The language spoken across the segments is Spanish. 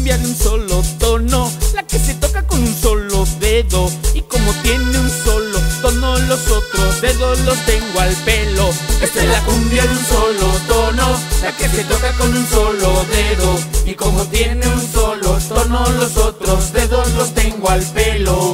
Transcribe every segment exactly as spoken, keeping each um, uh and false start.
cumbia de un solo tono, la que se toca con un solo dedo. Y como tiene un solo tono, los otros dedos los tengo al pelo. Esta es la cumbia de un solo tono, la que se toca con un solo dedo. Y como tiene un solo tono, los otros dedos los tengo al pelo.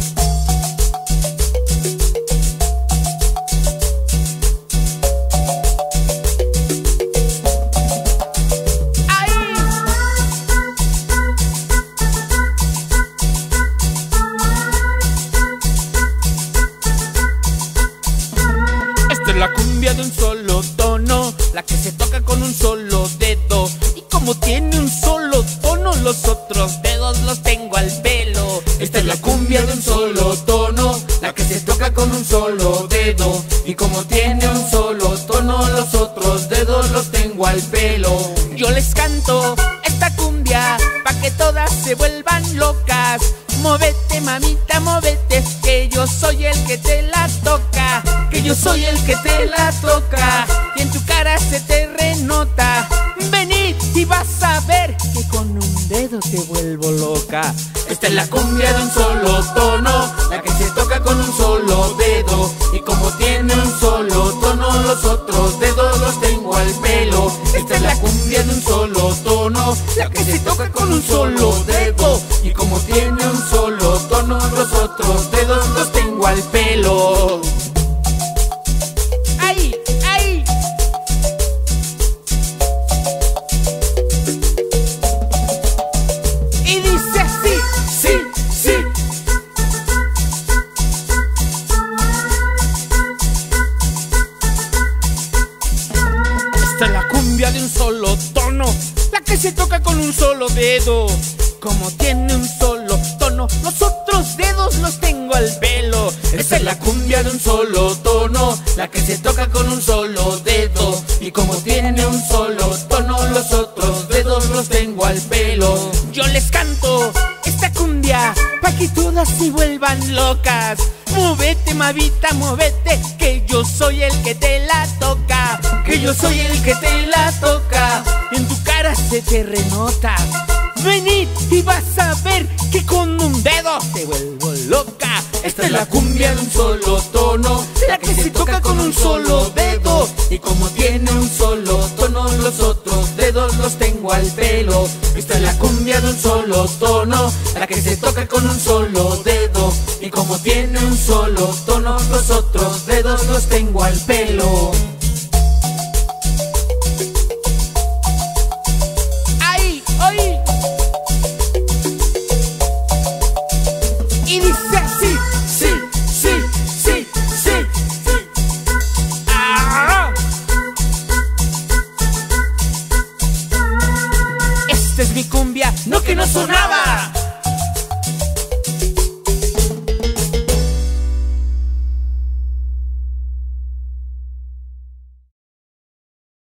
La cumbia de un solo tono, la que se toca con un solo dedo. Y como tiene un solo tono, los otros dedos los tengo al pelo. Esta es la cumbia de un solo tono, la que se toca con un solo dedo. Y como tiene un solo tono, los otros dedos los tengo al pelo. Yo les canto esta cumbia pa' que todas se vuelvan locas. Móvete, mamita, móvete, que yo soy el que te la toca. Que yo soy el que te la toca. Y en tu cara se te renota. Venid y vas a ver que con un dedo te vuelvo loca. Esta es la cumbia de un solo tono, la que se toca con un solo dedo. Y como tiene un solo tono, los otros dedos los tengo al pelo. Esta es la cumbia de un solo tono, la que se toca con un solo dedo. Y como tiene un solo tono, los otros dedos los tengo al pelo. ¡Ay! ¡Ay! Y dice así. Sí, sí. Esta es la cumbia de un solo tono, la que se toca con un solo dedo. Como tiene un solo tono, los otros dedos los tengo al pelo. Esta es la cumbia de un solo tono, la que se toca con un solo dedo. Y como tiene un solo tono, los otros dedos los tengo al pelo. Yo les canto esta cumbia pa' que todas se vuelvan locas. Móvete, mamita, móvete, que yo soy el que te la toca. Que yo soy el que te la toca. En tu cara se te renota. Venid y vas a ver que con un dedo te vuelvo loca. Esta es la cumbia de un solo tono, la que se toca con un solo dedo. Y como tiene un solo tono, los otros dedos los tengo al pelo. Esta es la cumbia de un solo tono, la que se toca con un solo dedo. Y como tiene un solo tono, los otros dedos los tengo al pelo. ¡Ay! ¡Ay! Y dice así. Sí, sí, sí, sí, sí. ¡Ah! Esta es mi cumbia, No que no sonaba.